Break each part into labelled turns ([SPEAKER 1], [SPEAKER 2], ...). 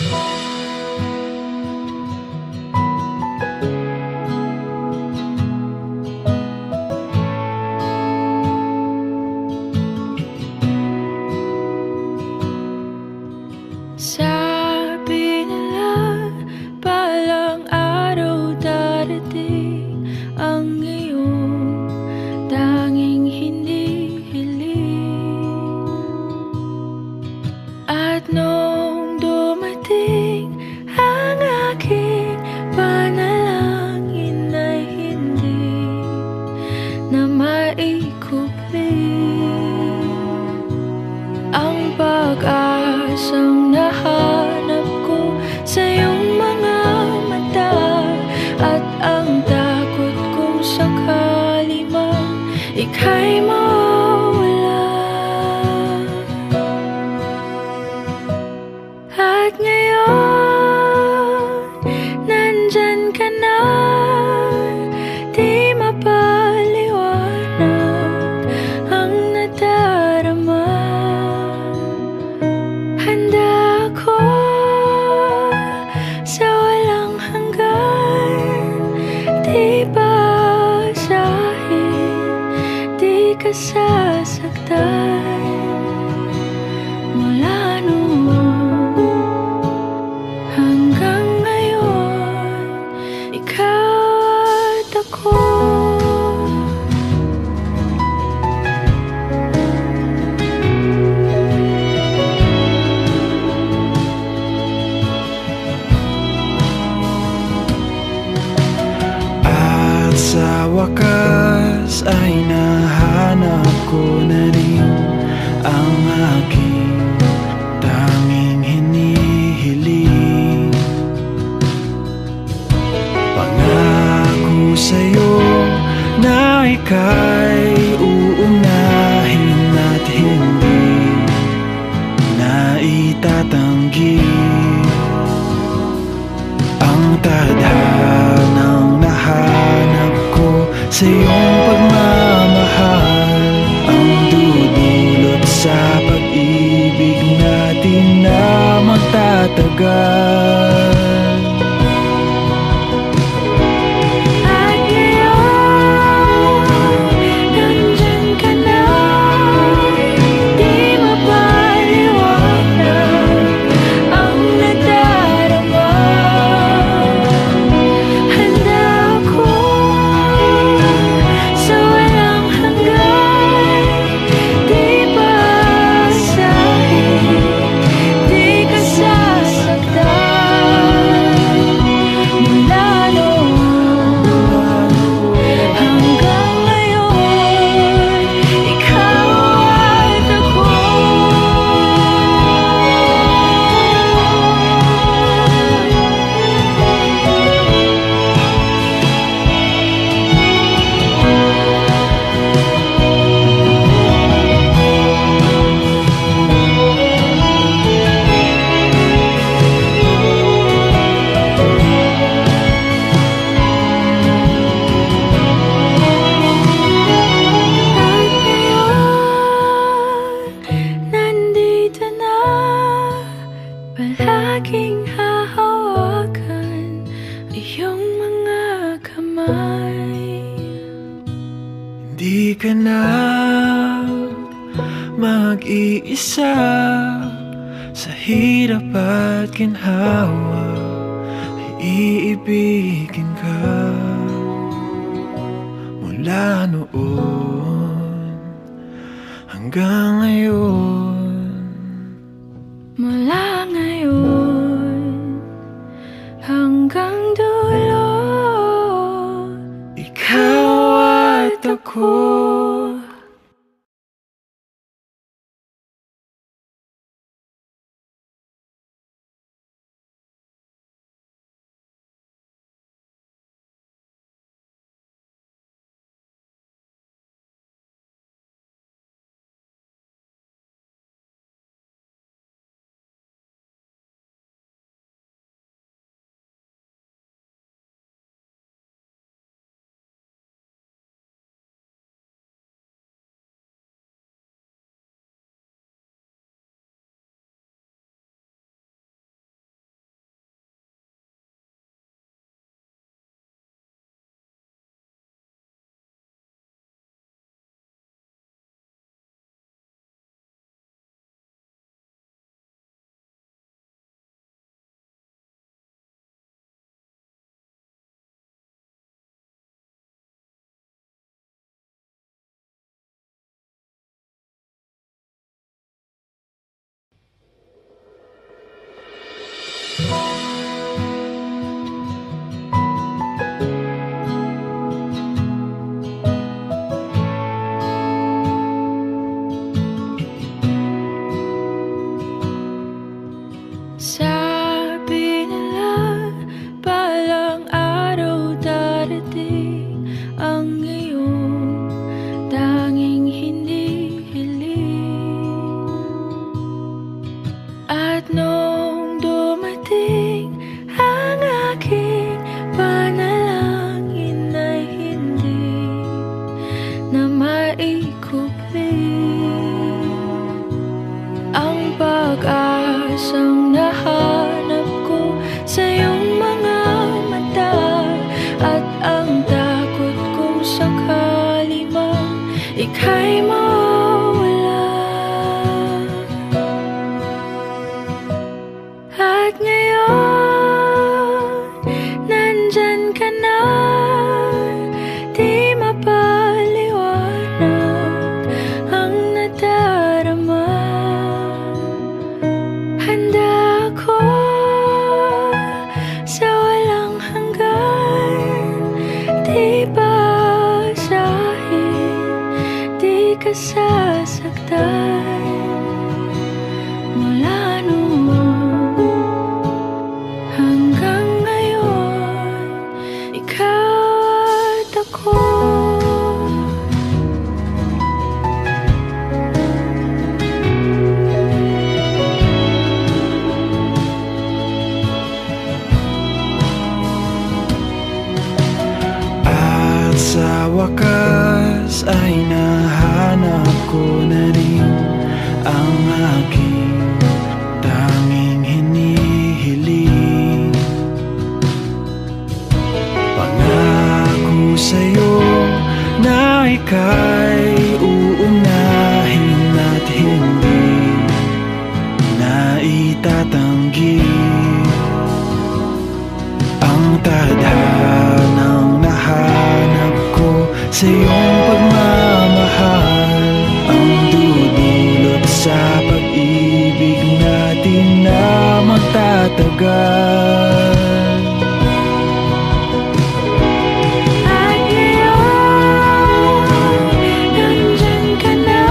[SPEAKER 1] Sabi nila balang araw darating ang iyong tanging hinihiling. At nung dumating ang aking panalangin ay hindi na maikupli ang pag-asang nahanap ko sa iyong mga mata, at ang takot kong sakali man ika'y mawala. At ngayon, nandyan ka na, di mapaliwanag ang nadarama. Handa ako sa walang hanggan, di basahin, di ka sasaktan. Mula noon hanggang ngayon, ikaw at ako.
[SPEAKER 2] Sa wakas ay nahanap ko na rin ang aking tanging hinihiling. Pangako sa'yo na ika'y uunahin at hindi na itatanggi ang tadhanang nahanap sa iyong pagmamahal, ang dudulot sa pag-ibig natin na magtatagal. Palaging hahawakan iyong mga kamay. Hindi ka na mag-iisa sa hirap at ginhawa, ay iibigin ka. Mula noon hanggang ngayon,
[SPEAKER 1] mula ngayon hanggang dulo,
[SPEAKER 2] ikaw at ako.
[SPEAKER 1] pag-asang nahanap ko sa iyong mga mata, at ang takot kong sakali mang ika'y mawala. At ngayon, nandyan ka na, di mapaliwanag ang nadarama. Handa ako sa walang hanggan, di basahin, di ka sasaktan. Mula noon hanggang ngayon, ikaw at ako.
[SPEAKER 2] At sa wakas ay nahanap ko na rin ang aking tanging hinihiling. Pangako sa'yo na ika'y uunahin at hindi na itatanggi ang tadhanang nahanap ko sa iyong pagmamahal, ang dudulot sa pag-ibig natin na magtatagal.
[SPEAKER 1] At ngayon, nandyan ka na,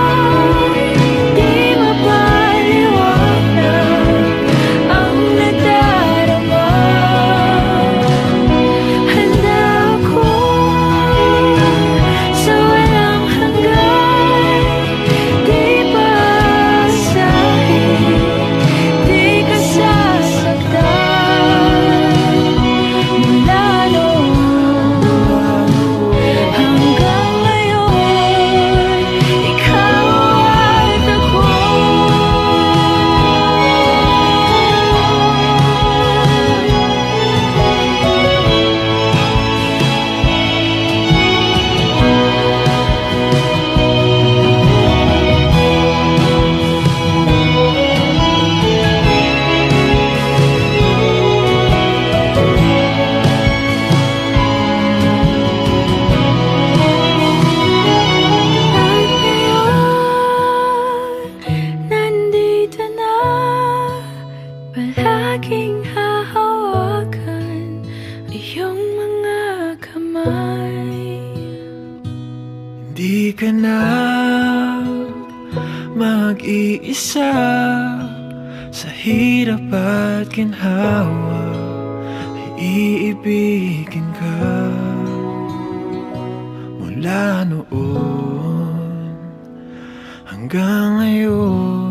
[SPEAKER 1] di mapaliwanag ang nadarama. Handa ako sa walang hanggan, di basahin, di ka sasaktan. Mula noon hanggang ngayon, ikaw at ako. At ngayon, nandito na, palaging hahawakan iyong mga kamay.
[SPEAKER 2] Hindi ka na mag-iisa sa hirap at ginhawa, ay iibigin ka. Mula noon hanggang ngayon,